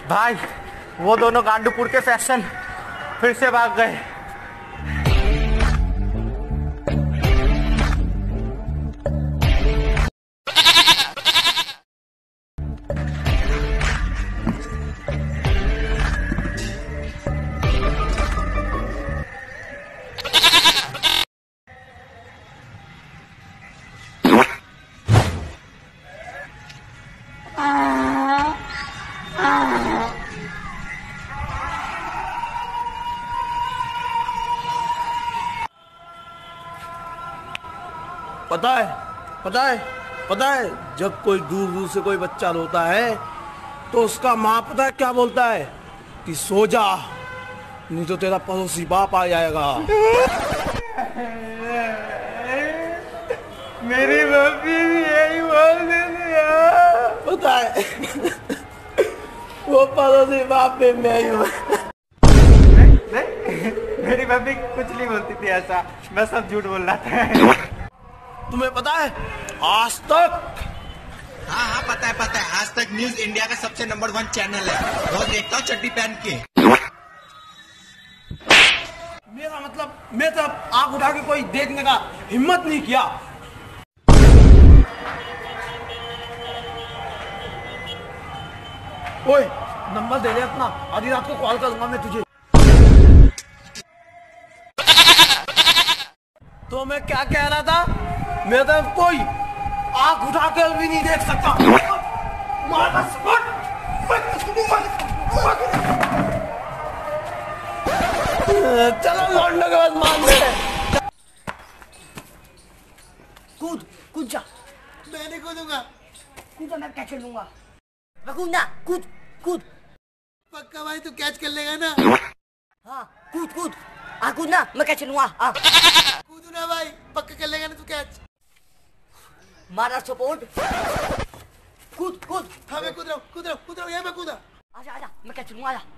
भाई वो दोनों गांडूपुर के सेक्शन फिर से भाग गए। पता है जब कोई दूर दूर से कोई बच्चा रोता है तो उसका माँ पता है क्या बोलता है कि सो जा, नहीं तो तेरा पड़ोसी बाप आ जाएगा। मेरी मम्मी भी यही बोलती थी। पता है वो पड़ोसी बाप भी मैं ही हूँ। मेरी मम्मी कुछ नहीं बोलती थी ऐसा, मैं सब झूठ बोल रहा था। तुम्हें पता है आज तक? हाँ पता है। आज तक न्यूज इंडिया का सबसे नंबर 1 चैनल है। रोज देखता हूँ चड्डी पहन के। मेरा मतलब मैं तो आंख उठा के कोई देखने का हिम्मत नहीं किया। ओए नंबर दे दे अपना, आधी रात को कॉल करूंगा मैं तुझे। तो मैं क्या कह रहा था, मैं तो कोई आंख उठा कर भी नहीं देख सकता। चलो लौटने के बाद मान दे। कूद जा। मैं नहीं कूदूंगा। कूद जा, मैं कैच कर लूंगा। मैं कूद ना, कूद। पक्का भाई तू कैच कर लेगा ना? हाँ कूद कूद ना, मैं कैच लूंगा। कूदू ना भाई, पक्का कर लेगा ना तू कैच? मारा सपोर्ट। कूद। हाँ मैं कूद रहा हूँ, यहाँ मैं कूदा। आजा, मैं कैच लूंगा, आजा।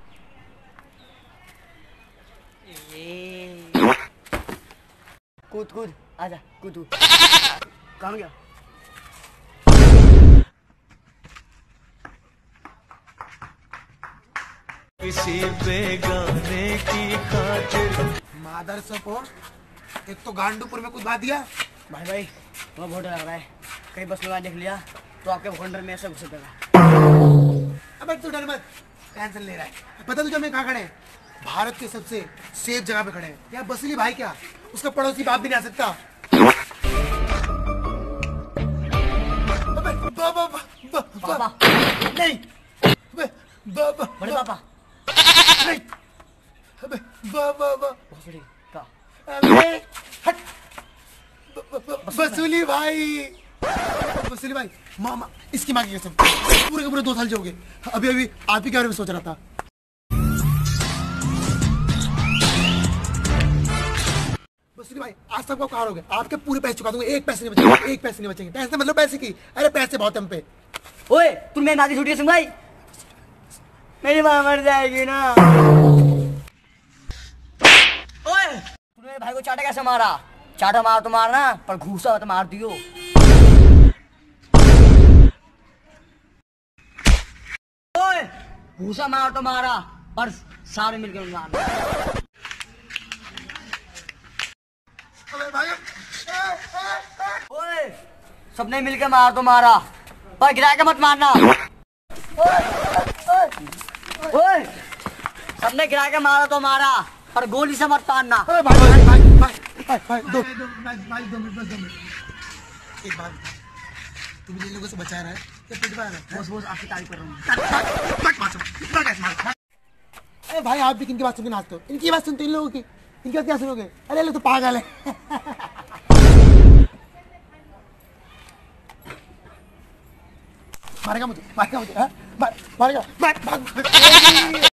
कूद, आजा, कूद। कहाँ गया? किसी बेगाने की खातिर। मादर सपोर्ट, एक तो गांडूपुर में कूदा दिया। भाई तुम्हें बहुत डर लग रहा है, कहीं बस में देख लिया तो आपके भोंडर में ऐसा घुस जाएगा। अबे तू डर मत, टेंशन ले रहा है। पता तुझे हम कहाँ खड़े हैं? भारत के सबसे सेफ जगह पे खड़े हैं। यार बसली भाई क्या, उसका पड़ोसी बाप भी नहीं आ सकता। अबे बाबा नहीं, बड़े पापा नहीं, अबे बाबा का हट। बसूली भाई मामा, इसकी माँ की कसम पूरे के पूरे 2 साल जो हो गए। अभी आप ही के बारे में सोच रहा था। बसूली भाई आज तक कहाँ हो गए? आपके पूरे पैसे चुका दूंगा, एक पैसे नहीं बचेंगे। पैसे मतलब पैसे की, अरे पैसे बहुत हम पे। ओए तुम मेरी नाती छुट्टी सुन भाई, मेरी माँ मर जाएगी ना। ओए तूने मेरे भाई को चाटा कैसे मारा? चाटा मार तो मारना, पर घूसा मत मार दियो। ओए घूसा मार तो मारा, पर सारे मिलकर मारना। ओए सबने मिलकर मार तो मारा, पर गिरा के मत मारना। ओए सबने गिरा के मारा तो मारा, पर गोली से मत मारना। भाई 2 मिनट। एक बात, तुम जिन लोगों से बचा रहा है ये पिटवा रहा है। बस आपकी तारीफ कर रहा हूँ। अरे भाई आप भी किनकी बात सुन के नाचते हो? इनकी बात सुनते इन लोगों की, इनकी बात क्या सुनोगे? अरे लोग तो पागल है। मारेगा मुझे, हाँ? मारेगा।